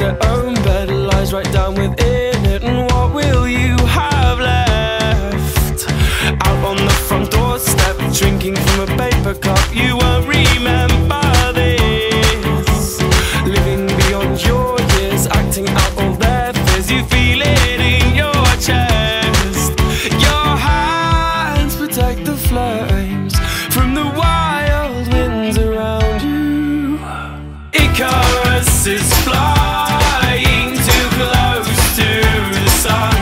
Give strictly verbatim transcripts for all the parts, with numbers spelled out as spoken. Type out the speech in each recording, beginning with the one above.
their own bed, lies right down within it. And what will you have left? Out on the front doorstep, drinking from a paper cup. You won't remember this. Living beyond your years, acting out all their fears. You feel it in your chest. Your hands protect the flames from the wild winds around you. Icarus is flying too close to the sun.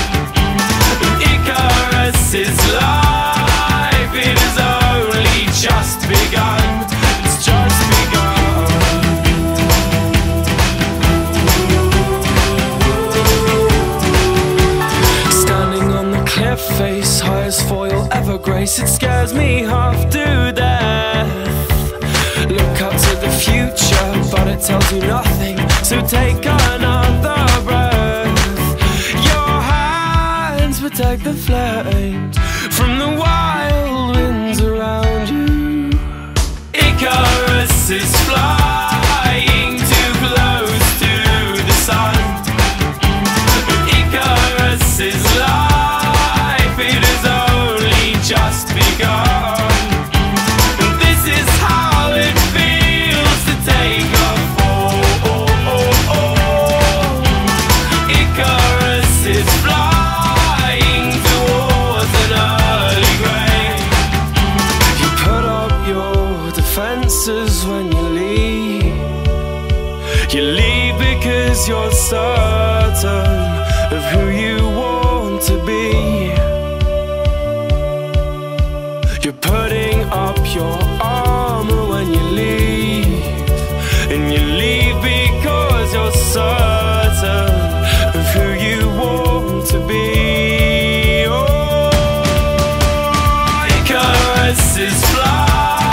Icarus is life, it has only just begun. It's just begun. Standing on the cliff face, high as foil ever grace, it scares me half to death. Look up to the future, but it tells you nothing, so take another breath. Your hands protect the flames from the wild winds around you. Icarus is flying too close to the sun. Icarus is life, it has only just begun. When you leave, you leave because you're certain of who you want to be. You're putting up your armor when you leave, and you leave because you're certain of who you want to be. Oh, Icarus is flying.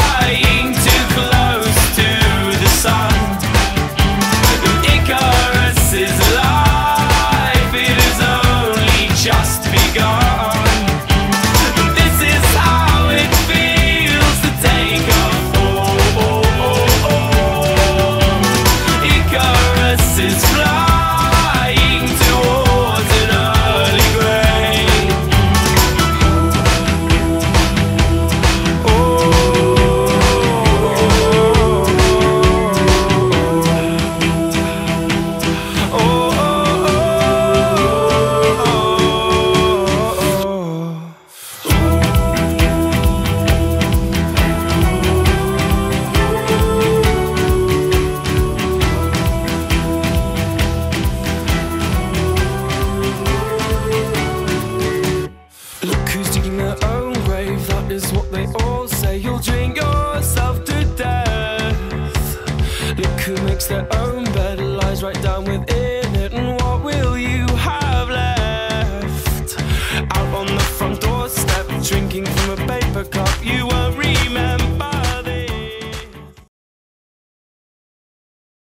Is what they all say. You'll drink yourself to death. Look who makes their own bed, lies right down within it. And what will you have left? Out on the front doorstep, drinking from a paper cup. You won't read